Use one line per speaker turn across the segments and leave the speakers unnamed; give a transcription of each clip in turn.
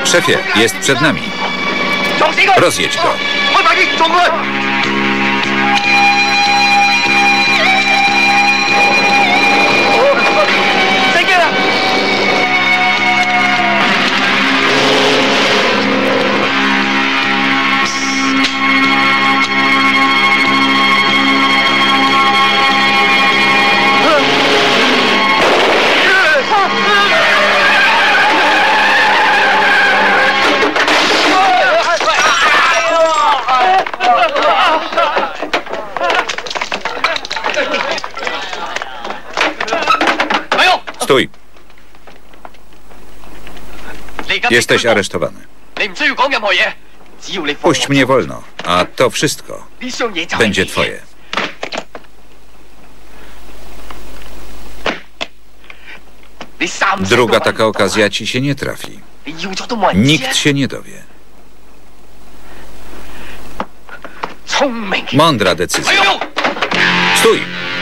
Szefie, jest przed nami. Rozjedź go. Stój. Jesteś aresztowany. Puść mnie wolno, a to wszystko będzie twoje. Druga taka okazja ci się nie trafi. Nikt się nie dowie. Mądra decyzja. Stój!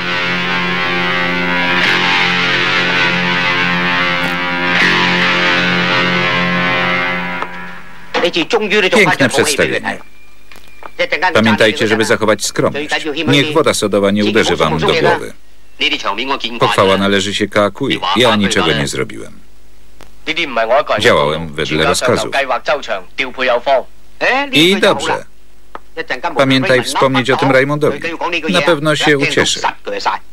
Piękne przedstawienie. Pamiętajcie, żeby zachować skromność. Niech woda sodowa nie uderzy wam do głowy. Pochwała należy się Kaakui. Ja niczego nie zrobiłem. Działałem wedle rozkazów. I dobrze. Pamiętaj wspomnieć o tym Raymondowi. Na pewno się ucieszy.